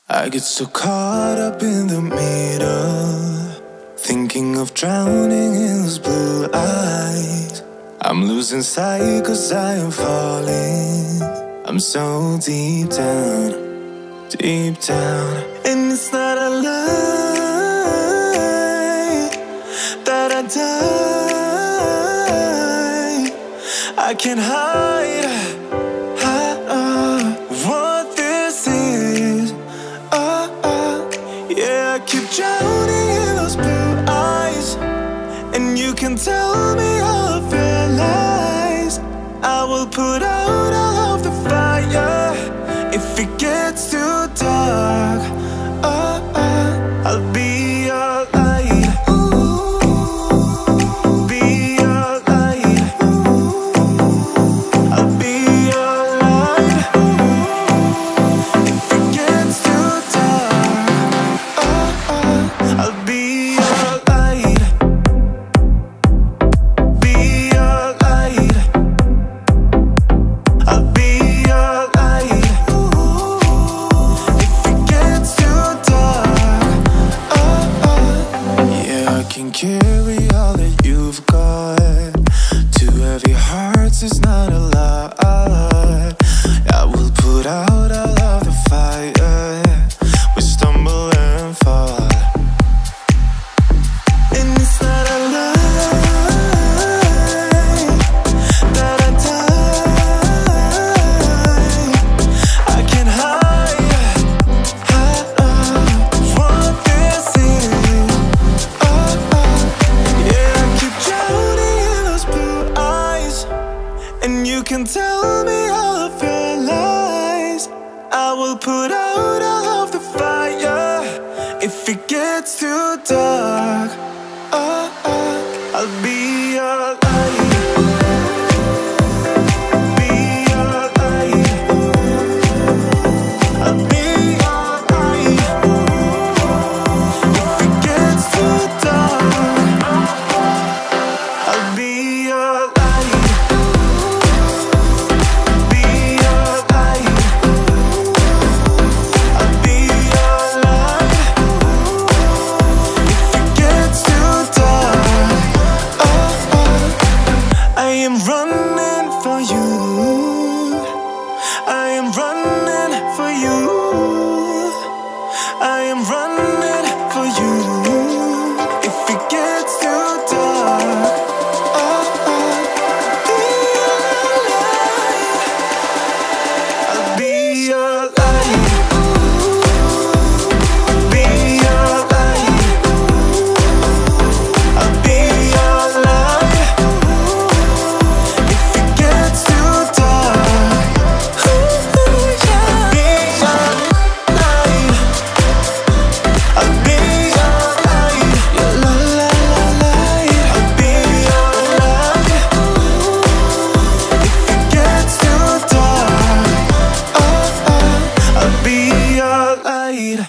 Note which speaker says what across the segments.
Speaker 1: I get so caught up in the middle, thinking of drowning in those blue eyes. I'm losing sight 'cause I am falling. I'm so deep down, deep down. And it's not a lie that I die. I can't hide what this is. Yeah, I keep drowning in those blue eyes, and you can tell me all of your lies. I will put out all of the fire if it gets too dark. I'll be your light. Be your light. I'll be your light. If it gets too dark, I'll be your light. Be your light. I'll be your light. If it gets too dark, yeah, I can carry all that you've got. Two heavy hearts is not a lot. I will put out all of the fire. We stumble and fall. And it's not a lie that I die. I can't hide what this is. Yeah, I keep drowning in those blue eyes, and you can tell me all of your lies. I will put out all of the fire if it gets too dark. I'll be your light. Be your light. I'll be your light. If it gets too dark, I'll be your light. Be your light. I'll be your light. If it gets too dark, I am running for you. I am running for you. I am running for you. If it gets too dark, be your light. I'll be your light. I'll be your light. If it gets too dark, I'll be your light. I'll be your light. Your light. I'll be your light. If it gets too dark, I'll be your light.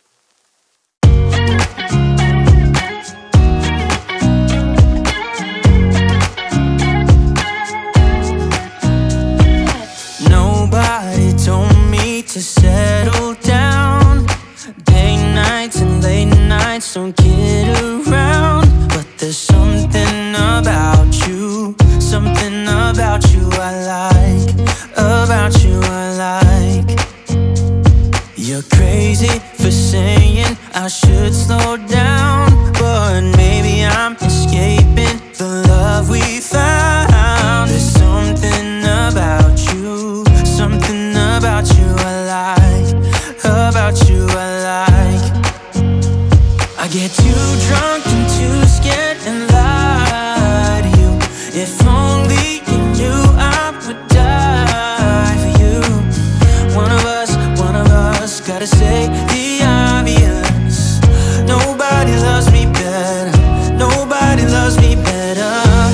Speaker 2: Nobody told me to settle down. Day nights and late nights don't get around. But there's something about you, something about you I like, about you I like. You're crazy for saying I should slow down, but maybe I'm escaping the love we found. There's something about you, something about you I like, about you I like. I get too drunk and too scared and lie to you. If only you knew I would die for you. One of us gotta say the obvious. Nobody loves me better. Nobody loves me better.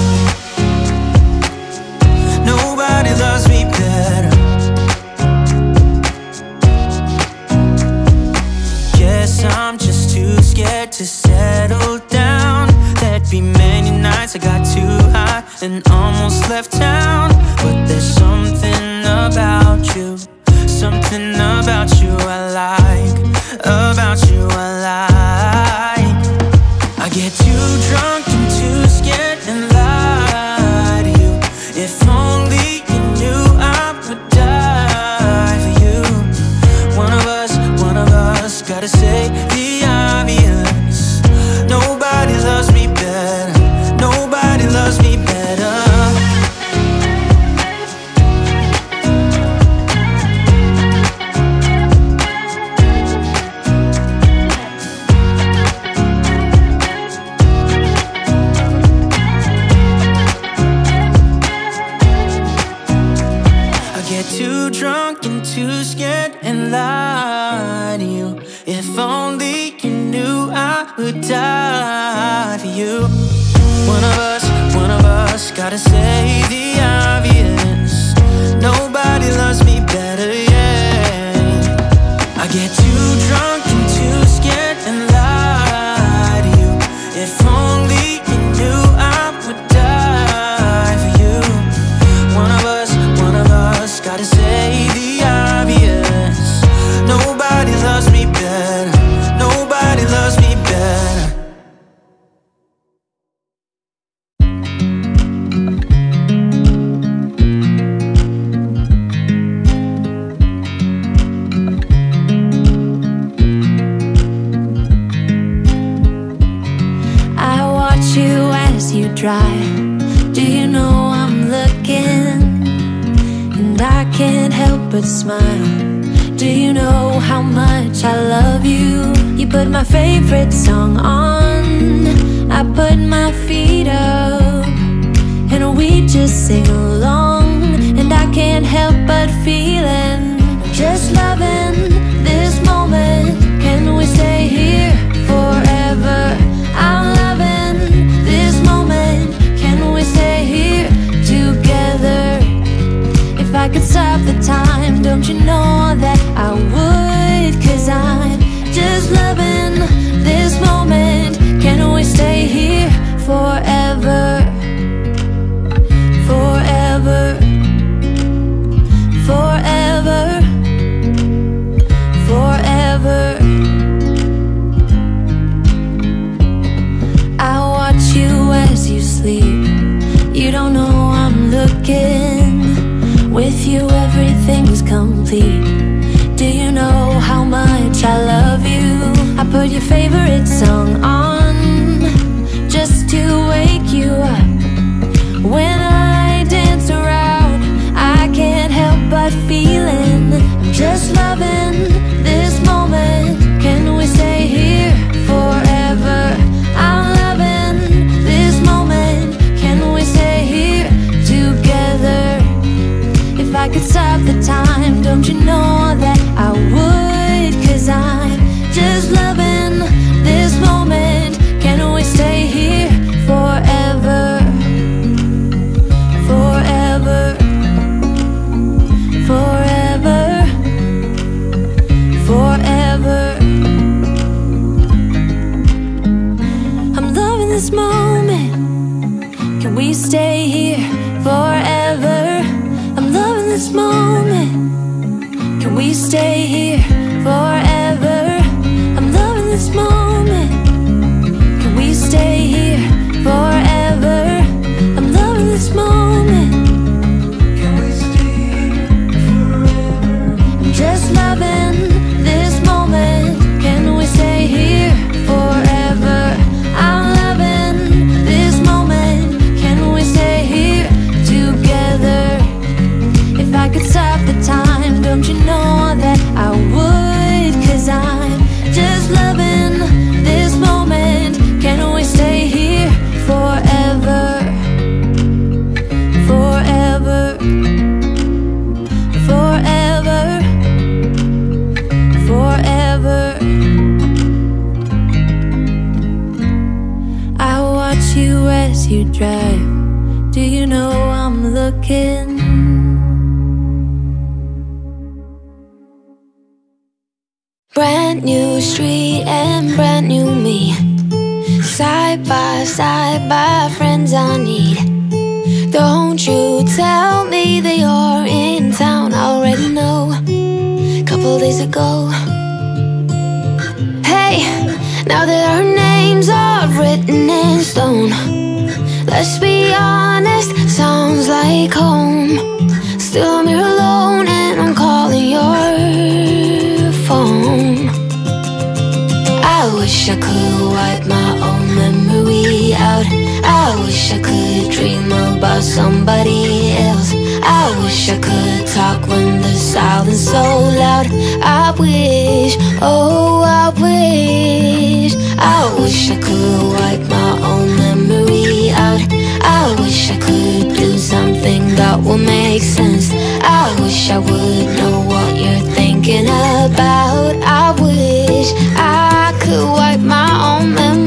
Speaker 2: Nobody loves me better. Guess I'm just too scared to settle down. There'd be many nights I got too high and almost left town. But there's something about you, something about you I like, would die for you. One of us gotta say the obvious. Nobody loves me better, yeah. I get too drunk and too scared and lie to you. If only you knew I would die for you. One of us gotta say the obvious. Nobody loves me better. Nobody loves me better.
Speaker 3: Drive. Do you know I'm looking? And I can't help but smile. Do you know how much I love you? You put my favorite song on, I put my feet up, and we just sing along. And I can't help but feeling, just loving this moment. Can we stay here forever? I'm loving this moment. Can we stay here together? If I could stop the time, don't you know that I would? 'Cause I'm just loving this moment. Can we stay here forever? Forever. Forever. Forever. I watch you as you sleep. You don't know I'm looking. With you everything's complete. Do you know how much I love you? I put your favorite song on, just to wake you up. When I dance around, I can't help but feeling, I'm just loving this moment. Can we stay here forever? I'm loving this moment. Can we stay here together? If I could stop the time, don't you know that I would? 'Cause I'm just loving this moment. Can we stay here forever? Forever. Forever. Forever. I'm loving this moment. Can we stay here forever? I'm loving this moment. Can we stay here forever? I'm loving this moment. Can we stay here forever? I'm loving this moment. Can we stay here forever? I'm just loving this moment. Can we stay here forever? I'm loving this moment. Can we stay here together? If I could stop the time, don't you know that I would? 'Cause I'm just loving this moment. Can we stay here forever? Forever. Forever. Forever. I watch you as you drive. Do you know I'm looking? Brand new street and brand new me. Side by side by friends I need. Don't you tell me that you're in town, I already know. Couple days ago. Hey, now that our names are written in stone, let's be honest, sounds like home. Still I'm here alone and I'm calling your phone. I wish I could wipe my own memory out. I wish I could dream about somebody else. I wish I could talk when the silence so loud. I wish, oh I wish. I wish I could wipe my own memory out. I wish I could do something that will make sense. I wish I would know what you're thinking about. I wish I could wipe my own memory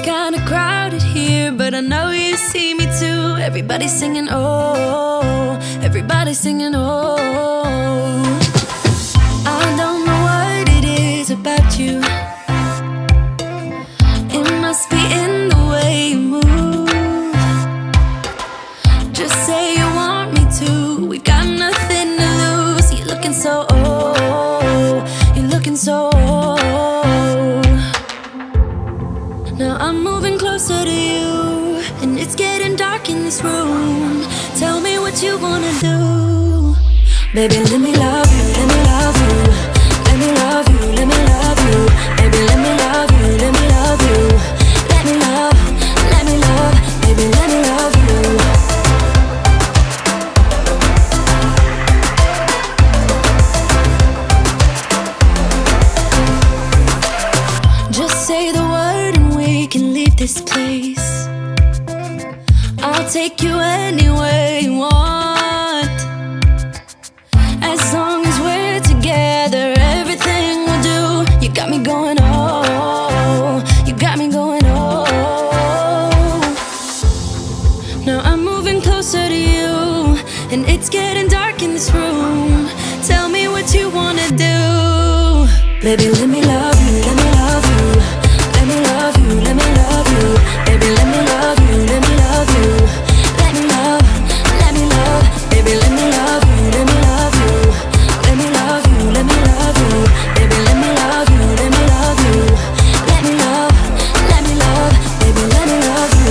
Speaker 3: kinda crowded here, but I know you see me too. Everybody's singing, oh, everybody's singing, oh. I don't know what it is about you. It must be in the way you move. Just say you want me to. We've got nothing to lose. You're looking so old. You're looking so old. Now I'm moving closer to you, and it's getting dark in this room. Tell me what you wanna do. Baby, let me love you, let me love you. Let me love you, let me love you. Baby, let me love you, let me love you. Let me love, let me love. Baby, let me love you. Just say the word and we can leave this place. I'll take you anywhere you want. As long as we're together, everything we'll do. You got me going, oh. You got me going, oh. Now I'm moving closer to you, and it's getting dark in this room. Tell me what you wanna do. Baby, let me love you, let me love you. Let me love you, let me love you. Baby, let me love you, let me love you. Let me love, let me love. Baby, let me love you, let me love you. Let me love you, let me love you. Baby, let me love you, let me love you. Let me love, let me love. Baby, let me love you.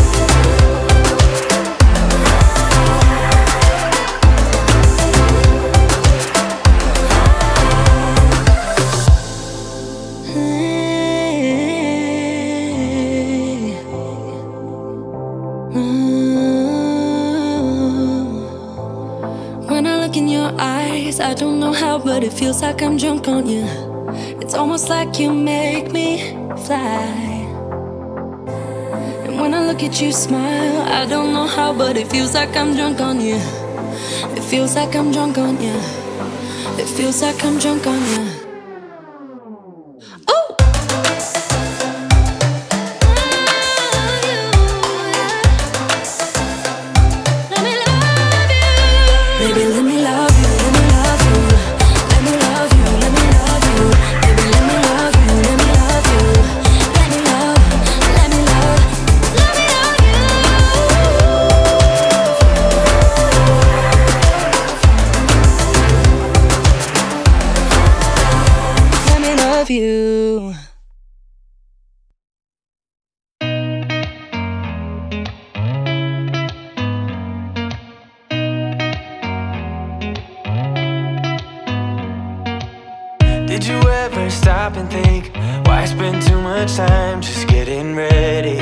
Speaker 3: When I look in your eyes, I don't know how, but it feels like I'm drunk on you. It's almost like you make me fly. And when I look at you smile, I don't know how, but it feels like I'm drunk on you. It feels like I'm drunk on you. It feels like I'm drunk on you. Baby, let me love you, let me love you. Let me love you, let me love you. Baby, let me love you, let me love you. Let me love, let me love. Let me love you. Let me love you.
Speaker 1: Did you ever stop and think, why spend too much time just getting ready?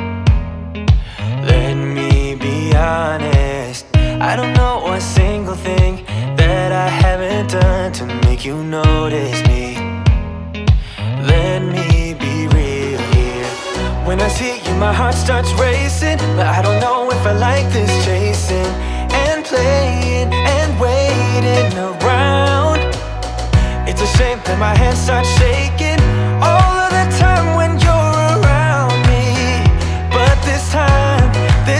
Speaker 1: Let me be honest, I don't know a single thing that I haven't done to make you notice me. Let me be real here. When I see you, my heart starts racing, but I don't know if I like this chasing and playing and waiting around. It's a shame that my hands start shaking all of the time when you're around me. But this time,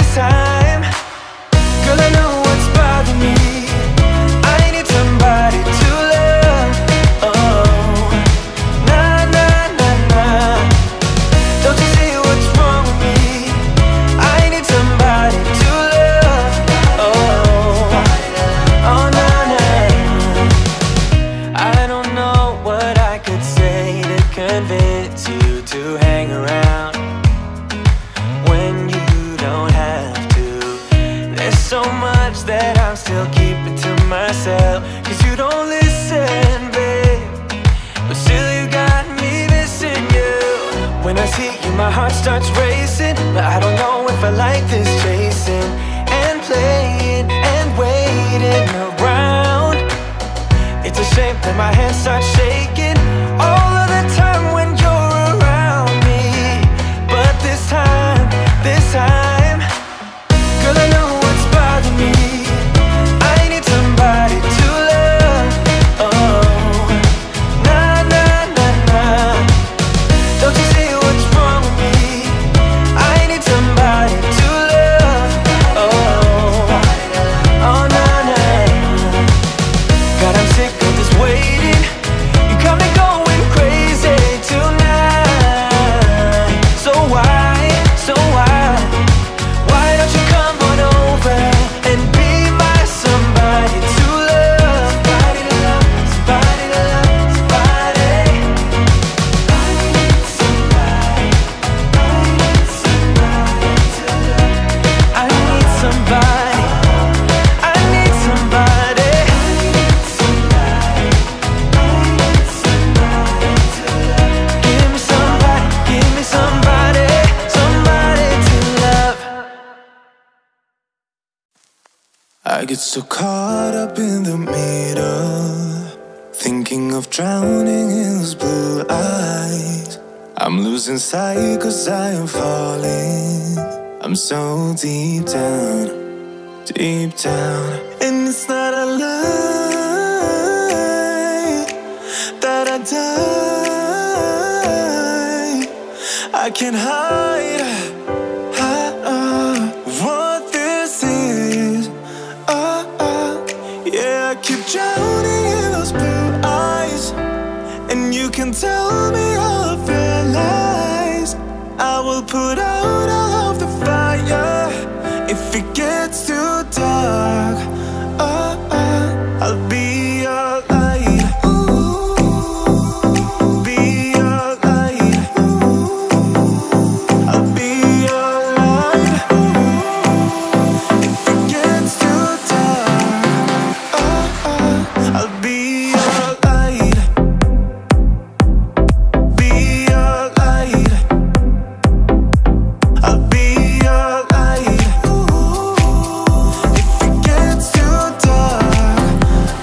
Speaker 1: girl, I know what's bothering me. I need somebody to love. Oh, nah, nah, nah, nah. Don't you see what's wrong with me? I need somebody to love. Oh, oh, nah, nah. I don't know what I could say to convince you to hang around when you don't have to. There's so much that I'm still keeping to myself, 'cause you don't listen, babe. But still you got me missing you. When I see you, my heart starts racing, but I don't know if I like this chasing and playing and waiting around. It's a shame that my hands start shaking all of the time when you're around me. But this time, girl, I know what's bothering me. I need somebody to love. Oh, nah, nah, nah, nah. Don't you see what's wrong with me? get so caught up in the middle, thinking of drowning in those blue eyes. I'm losing sight 'cause I am falling. I'm so deep down, deep down. And it's not a lie that I die. I can't hide what this is. Yeah, I keep drowning in those blue eyes, and you can tell me all of your lies. I will put out all of the fire if it gets too dark. I'll be your light. Be your light. I'll be your light. If it gets too dark, I'll be your light. Be your light. I'll be your light. If it gets too dark,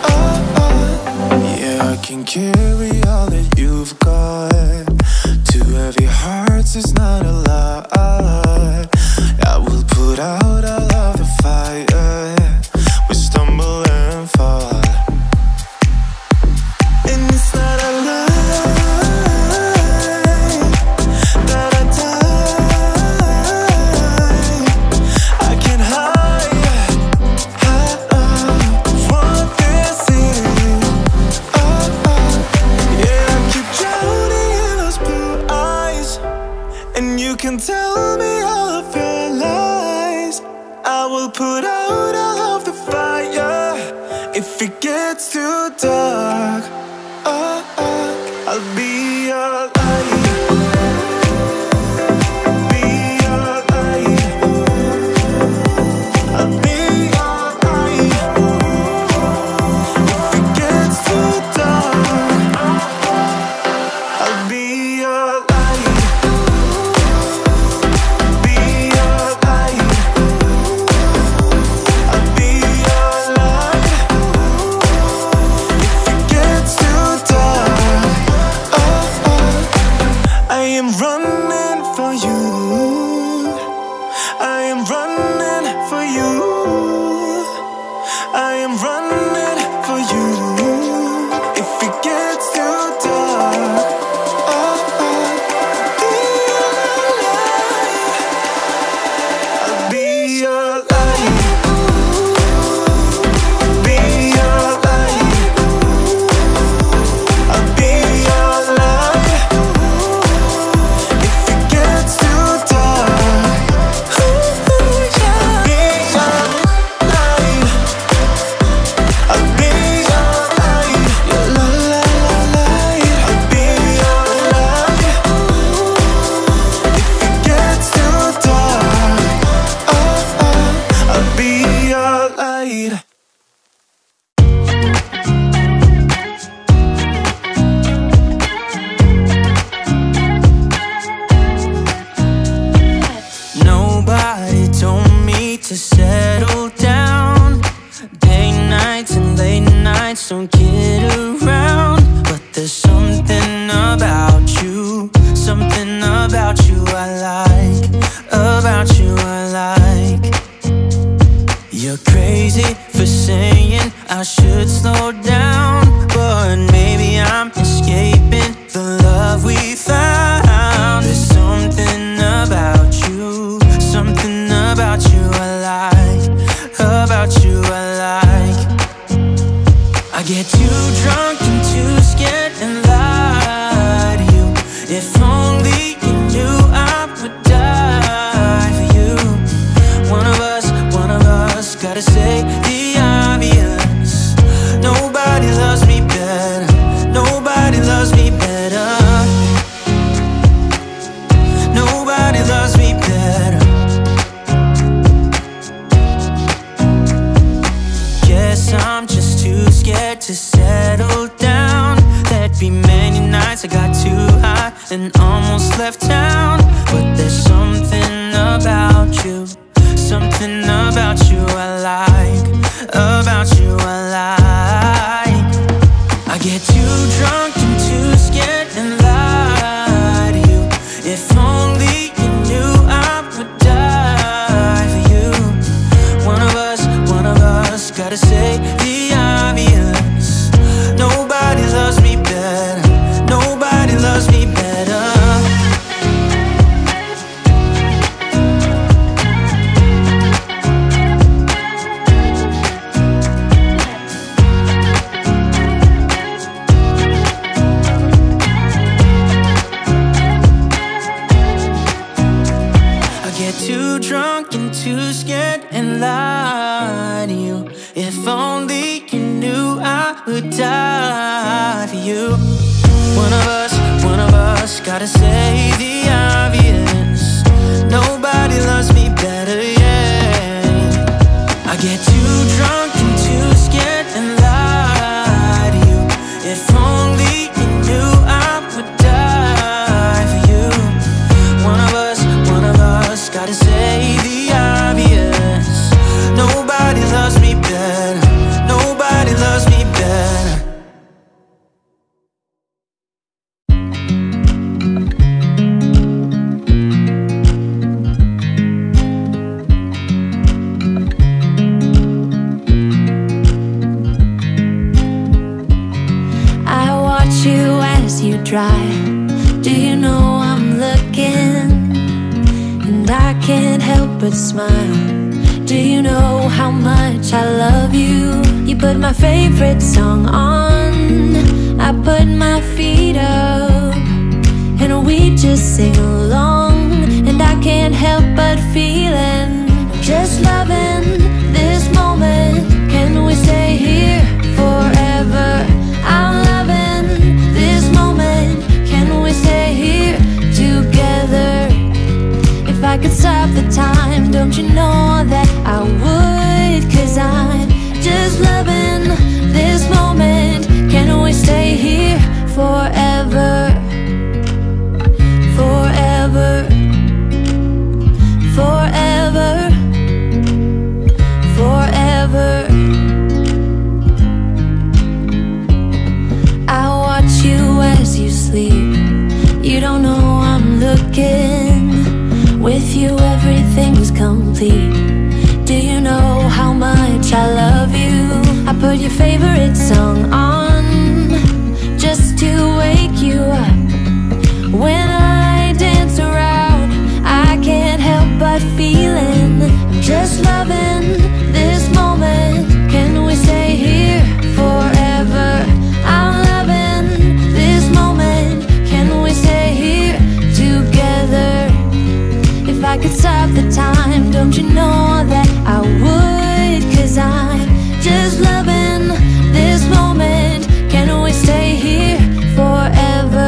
Speaker 1: yeah, I can carry all that you've got. Two heavy hearts is not a lot. I will put out all of the fire. We stumble and fall, and it's not a lie that I die. I can't hide what this is. Yeah, I keep drowning in those blue eyes, and you can tell me all of your lies. I will put out all of the fire if it gets too dark. I'll be your light. Be your light. I'll be your light. If it gets too dark, I'll be your light. Be your light. I'll be your light. If it gets too dark, I am running for you. I am running for you. I am running for you. If it gets too dark, I'll be your light. Be your light. I'll be your light. If it gets too dark, I'll be your light. I'll be your light. Your light. I'll be your light. If it gets too dark, I'll be your light.
Speaker 2: Nobody told me to settle down. Day nights and late nights don't get around. But there's something about you, something about you I like, about you I like. You're crazy for saying I should slow down, but maybe I'm escaping the love we found. There's something about you, something about you I like, about you I like. I get too drunk and too scared and lie to you. If only you knew I would die for you. One of us gotta say the obvious. Nobody loves me better. Nobody loves me better. Nobody loves me better. Guess I'm just too scared to settle down. There'd be many nights I got too high and almost left town. But there's something about you, something about you I like, about you I like. I get too drunk and too scared and lie to you. If only you knew I would die for you. One of us gotta say the obvious. Nobody loves me better. Nobody loves me better. Too drunk and too scared and lie to you. If only you knew I would die for you. One of us gotta say the obvious. Nobody loves me better, yeah. I get too drunk and too scared and lie to you. If only you knew I would die for you. One of us gotta say the obvious. Nobody loves me better. Nobody loves me better.
Speaker 3: I watch you as you drive. Do you know I'm looking? And I can't help but smile. Do you know how much I love you? You put my favorite song on, I put my feet up, and we just sing along. And I can't help but feeling, just loving this moment. Can we stay here forever? I'm loving this moment. Can we stay here together? If I could stop the time, don't you know that I would? 'Cause I'm just loving this moment. Can we stay here forever? Forever. Forever. Forever. I watch you as you sleep. You don't know I'm looking. With you everything's complete. Do you know how much I love you? I put your favorite song on, just to wake you up. When I dance around, I can't help but feeling, I'm just loving this moment. Can we stay here forever? I'm loving this moment. Can we stay here together? If I could stop the time, don't you know that I would? 'Cause I'm just loving this moment. Can we stay here forever?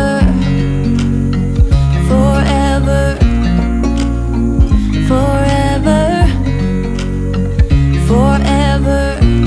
Speaker 3: Forever. Forever. Forever.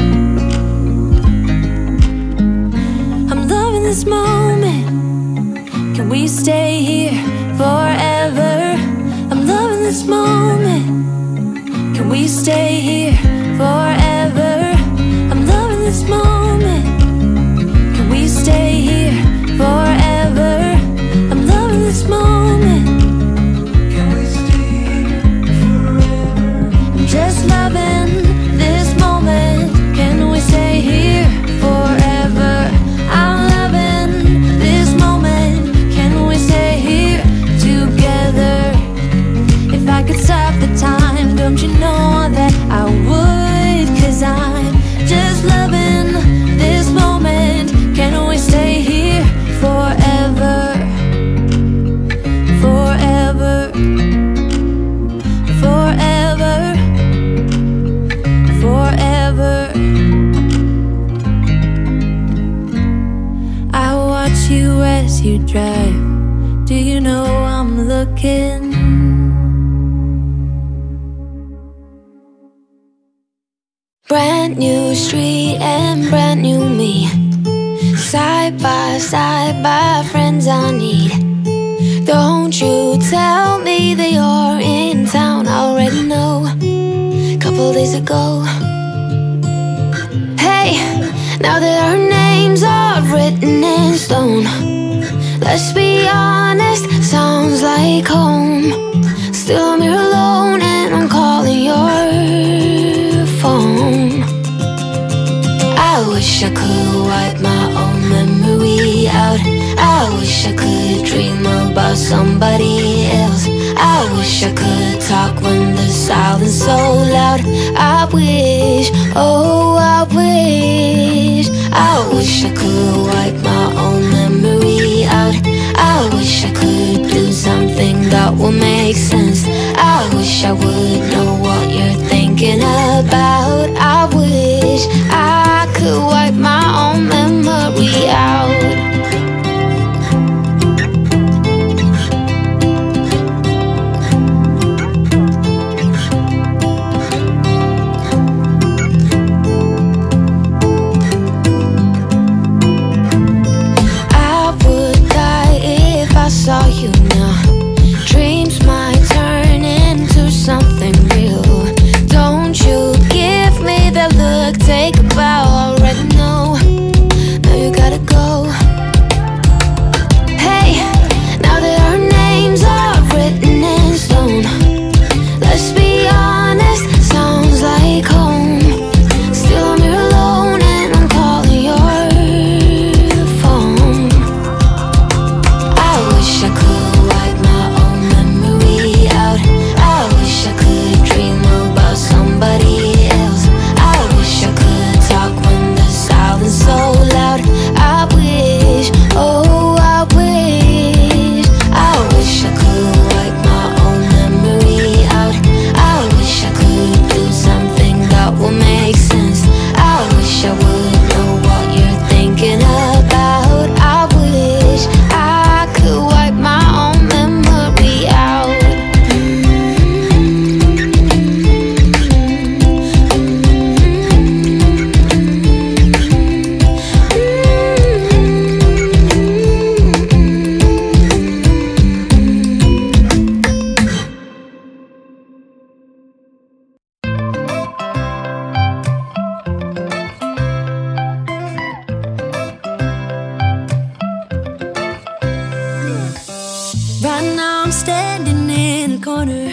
Speaker 3: I'm loving this moment. Can we stay here forever? I'm loving this moment. Can we stay here forever? I'm loving this moment. Can we stay here forever? I'm loving this moment. Can we stay here forever? I'm just loving this moment. Can we stay here forever? I'm loving this moment. Can we stay here together? If I could stop the time, don't you know that I would? 'Cause I'm just loving this moment. Can we stay here forever? Forever. Forever. Forever. I watch you as you drive. Do you know I'm looking? Brand new street and brand new me. Side by side by friends I need. Don't you tell me that you're in town, I already know. Couple days ago written in stone. Let's be honest, sounds like home. Still I'm here alone and I'm calling your phone. I wish I could wipe my own memory out. I wish I could dream about somebody else. I wish I could talk when the silence so loud. I wish, oh I wish. I wish I could wipe my own memory out. I wish I could do something that will make sense. I wish I would know what you're thinking about. I wish I could wipe my own memory out. Saw you now. Dreams might turn into something real. Don't you give me that look, take a bow. Already know, now you gotta go. Hey, now that our names are written in stone, let's be honest, sounds like home. Still I'm here alone and I'm calling your phone. I wish I could wipe my own memory out. I wish I could dream about somebody else. I wish I could talk when the silence so loud. I wish, oh I wish. I wish I could wipe my own memory out. I wish I could do something that will make sense. I wish I would know what you're thinking about. I wish I could wipe my own memory out.
Speaker 4: Right now I'm standing in a corner.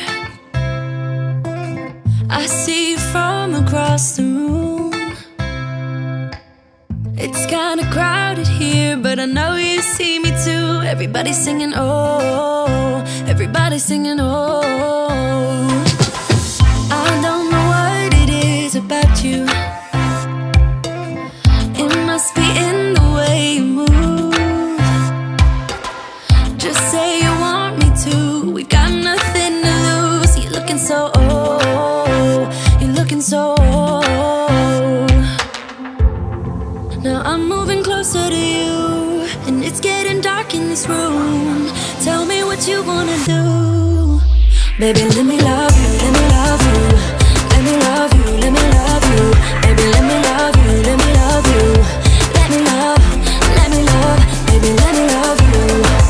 Speaker 4: I see you from across the room. It's kinda crowded here, but I know you see me too. Everybody's singing oh, everybody's singing oh. I don't know what it is about you. It must be in the way you move. Just say you want me to. We got nothing to lose. You're looking so old. You're looking so old. Now I'm moving closer to you, and it's getting dark in this room. Tell me what you wanna do. Baby, let me love you, let me love you. Let me love you, let me love you. Baby, let me love you, let me love you. Let me love, let me love. Baby, let me love you.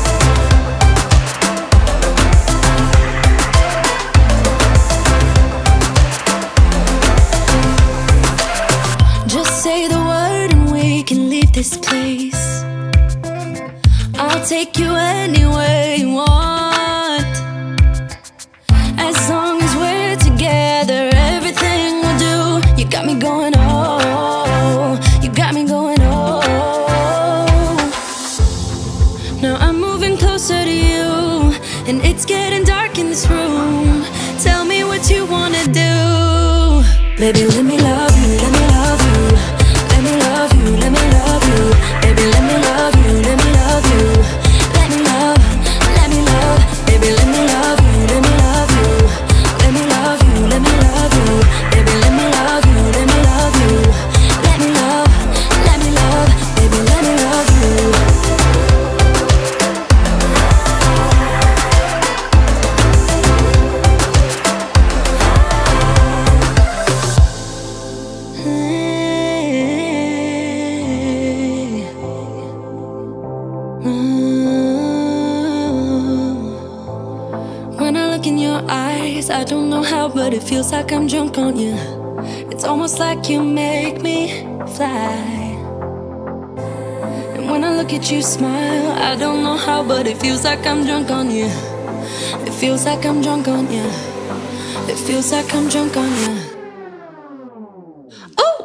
Speaker 4: Just say the word and we can leave this place. I'll take you anywhere you want. As long as we're together, everything we'll do. You got me going oh, you got me going oh. Now I'm moving closer to you, and it's getting dark in this room. Tell me what you wanna do. Baby, let me love you, let me love you. Let me love you, let me love you. Baby, let me love you, let me love you. Let me love, let me love. Baby, let me love you, let me love you. Let me love you, let me love you. Baby, let me love you, let me love you. Let me love, let me love. Baby, let me love you. When I look in your eyes, I don't know how, but it feels like I'm drunk on you. It's almost like you make me fly. And when I I look at you smile, I don't know how, but it feels like I'm drunk on you. It feels like I'm drunk on you. It feels like I'm drunk on you. Oh!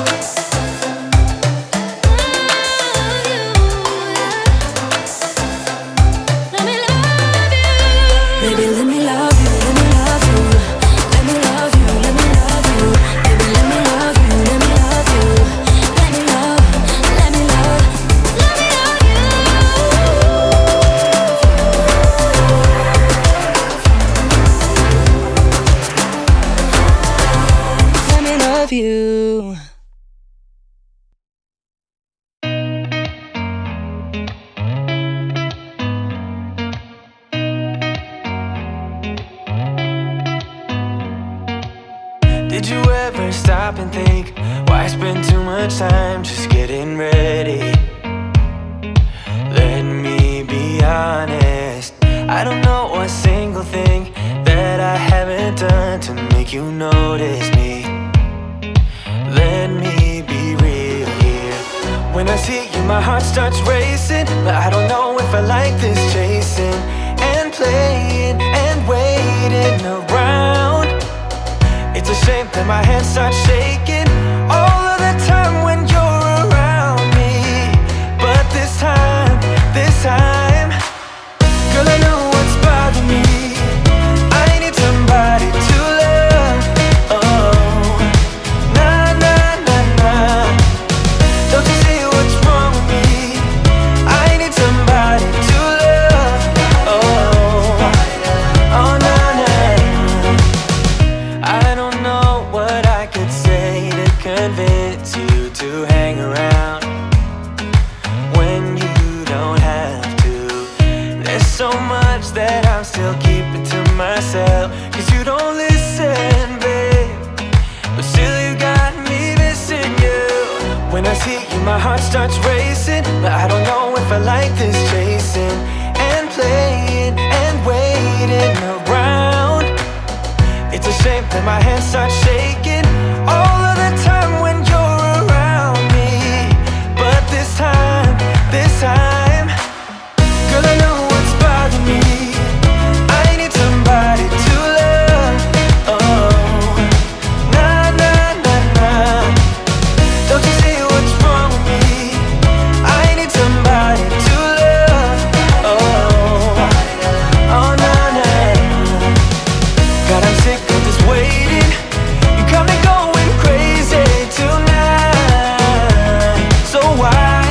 Speaker 4: Let me love you. Baby, let me love you, let me love you. Let me love you, let me love you. Baby, let me love you, let me love you. Let me love, let me love, let me love you. Let me love you.
Speaker 1: Did you ever stop and think, why spend too much time just getting ready? Let me be honest, I don't know a single thing that I haven't done to make you notice me. Let me be real here. When I see you, my heart starts racing, but I don't know if I like this chasing and playing and waiting around. It's a shame that my hands start shaking all of the time when you're around me. But this time, girl, I know what's bothering me. I need somebody to love. Oh, nah, nah, nah, nah. Don't you see what's wrong with me? I need somebody to love. Oh, oh, nah, nah. I don't know what I could say to convince you to hang around when you don't have to. There's so much that I'm still keeping to myself, 'cause you don't listen, babe. But still you got me missing you. When I see you, my heart starts racing, but I don't know if I like this chasing and playing and waiting around. It's a shame that my hands start shaking all of the time when you're around me. But this time, girl, I know what's bothering me. I need somebody to love. Oh, nah, nah, nah, nah. Don't you see what's wrong with me? I need somebody to love. Oh, oh, nah, nah. God, I'm sick of this waiting. You got me going crazy tonight. So why,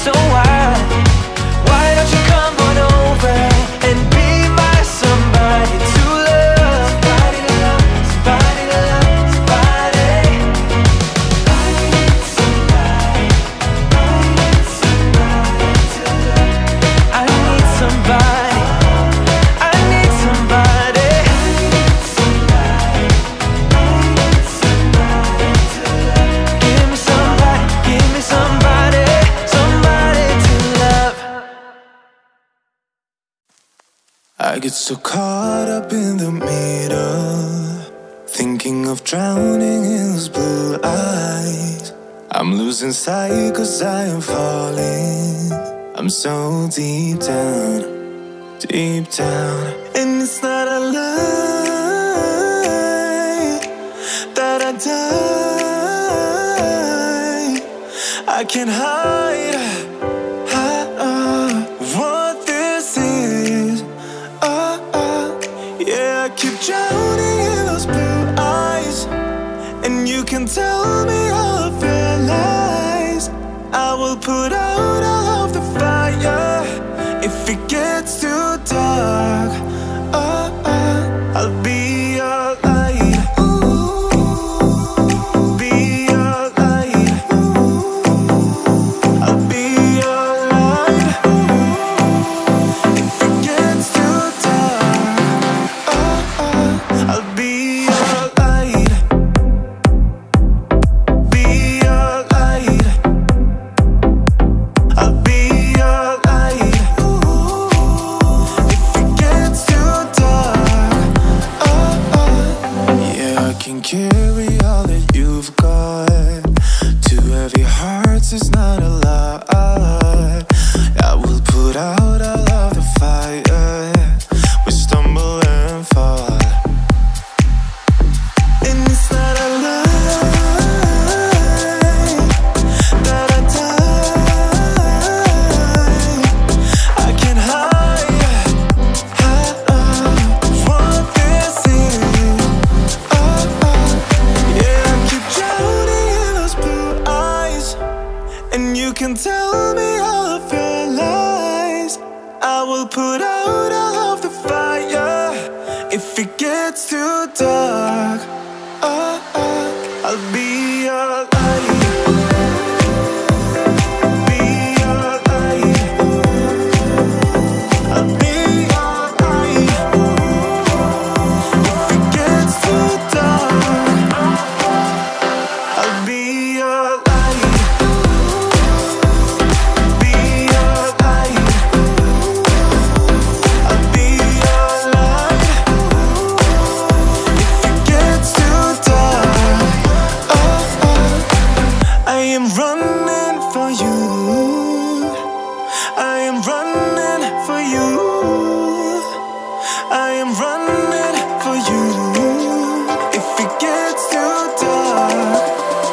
Speaker 1: why don't you come on over and be my somebody to love? Somebody to love, somebody to love, somebody. I need somebody, I need somebody to love. I need somebody, I need somebody. Give me somebody, give me somebody, somebody to love. I get so caught up in the middle, thinking of drowning in those blue eyes. I'm losing sight 'cause I am falling. I'm so deep down, and it's not a lie that I die. I can't hide what this is. Yeah, I keep drowning in those blue eyes, and you can tell me all of your lies. I will put out all of the fire if it gets too dark. I'll be your light. Be your light. I'll be your light. If it gets too dark, I'll be your light. Be your light. out all of the fire. If it gets too dark, I'll be your light. Be your light. I'll be your light. If it gets too dark, I'll be your light. Be your light. I'll be your light. If it gets too dark, I am running for you. I am running for you. I am running for you. If it gets too dark,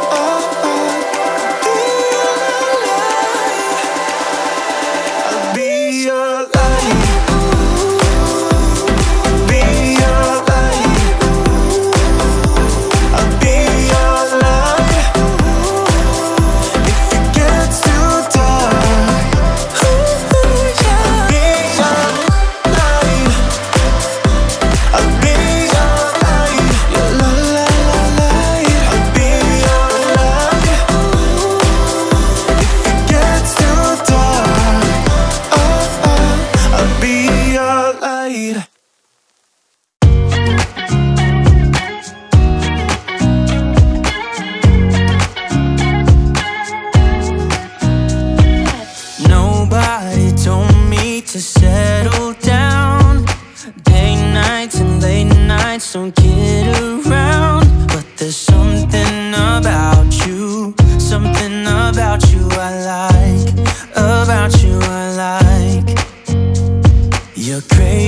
Speaker 1: I'll be your light. Be your light. I'll be your light. If it gets too dark, I'll be your light. I'll be your light. Your light. I'll be your light. If it gets too dark, I'll be your light.
Speaker 2: Nobody told me to settle down. Day nights and late nights don't kill